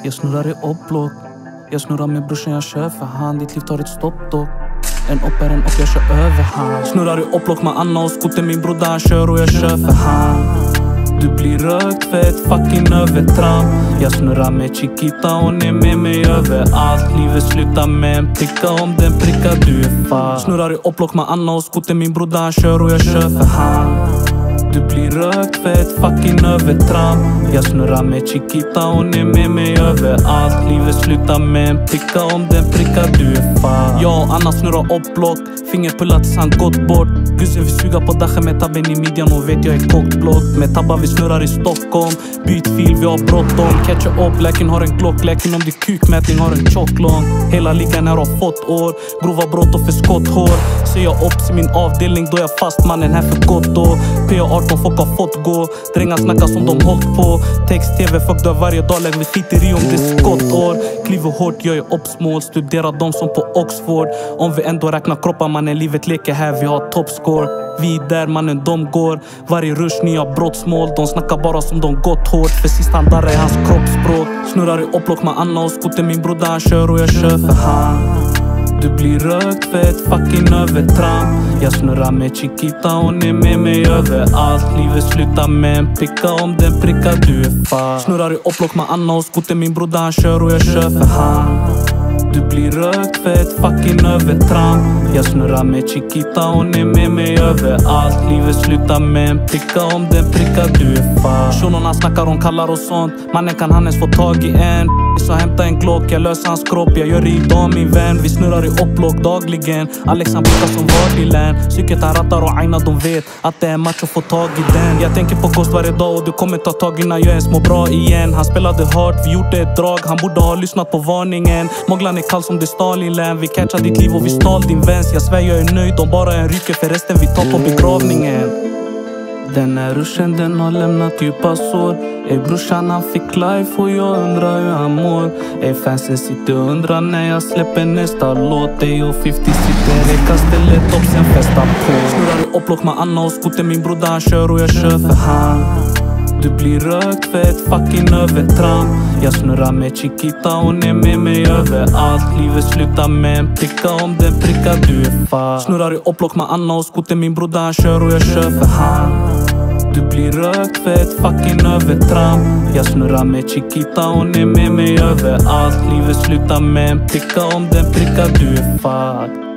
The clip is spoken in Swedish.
Jag snurrar i upplock. Jag snurrar med brorsan, jag kör för hand. Ditt liv tar ett stopp dock. En upp är en upp, jag kör över hand. Snurrar i upplock med Anna och skoter. Min broder han kör och jag kör för hand. Du blir rökt fett, fucking övertramp. Jag snurrar med Chiquita, hon är med mig överallt. Livet slutar med en pricka, om den prickar du är fast. Snurrar i upplock med Anna och skoter. Min broder han kör och jag kör för hand. Du blir rökt fett, fucking övertramp. Jag snurrar med Chiquita, hon är med mig överallt. Livet slutar med en pricka, om den prickar du är fast. Jag och Anna snurrar upplock. Fingerpullar tills han gått bort. Gussen vi suga på dagen med tabben i midjan och vet jag är kokt block. Med tabbar vi snurrar i Stockholm. Byt fil, vi har bråttom. Catcha upp, läken har en glock. Läken om det kukmätning har en tjock lång. Hela ligan här har fått år. Grova brott och för skotthår. Ser jag upp i min avdelning då jag fast mannen här för gott då. PA18 folk har fått gå. Drängar snackar som de hållt på. Text-tv, fuck dör varje dag. Lägg vi skiter i om det är skottår. Kliver hårt, jag är uppsmål. Studerar de som på Oxford. Om vi ändå räknar kroppar mannen, livet leker här, vi har toppscore. Vi är där mannen, de går. Varje rush, nya brottsmål. De snackar bara som de gått hårt. För sist han darrar är hans kroppsspråk. Snurrar i upplock med Anna och skoter. Min broder han kör och jag kör för hand. Du blir rökt fett, fucking övertramp. Jag snurrar med Chiquita, hon är med mig överallt. Livet slutar med en pricka, om den prickar du är fast. Snurrar i upplock med Anna och skoter. Min broder han kör och jag kör för hand. Du blir rökt fett, fucking övertramp. Jag snurrar med Chiquita, hon är med mig överallt. Livet slutar med en pricka, om den prickar du är fast. Shunorna snackar om kallar och sånt. Mannen kan han ens få tag i en. Så hämta en glock, jag löser hans kropp. Jag gör det idag min vän. Vi snurrar i upplock dagligen. Alex han blickar som Vardilän. Psyket han rattar och Aina de vet att det är match att få tag i den. Jag tänker på Ghost varje dag och du kommer ta tag innan jag ens mår bra igen. Han spelade hårt, vi gjorde ett drag. Han borde ha lyssnat på varningen. Moglan är kall som det Stalinland. Vi catchar ditt liv och vi stal din väns. Jag svär jag är nöjd om bara en ryker, för resten vi tar på begravningen. Den här ruschen den har lämnat djupa sår. Brorsan han fick life och jag undrar hur han mår. Fansen sitter och undrar när jag släpper nästa låt. Och 50 sitter i kastellet upp sen festar på. Snurrar i upplock med Anna och skoter. Min broder han kör och jag kör för hand. Du blir rökt fett, fucking övertramp. Jag snurrar med Chiquita, hon är med mig överallt. Livet slutar med en pricka, om den prickar du är fast. Snurrar i upplock med Anna och skoter. Min broder han kör och jag kör för hand. Du blir rökt fett, fucking övertramp. Jag snurrar med Chiquita, hon är med mig överallt. Livet slutar med en pricka, om den prickar du är fast.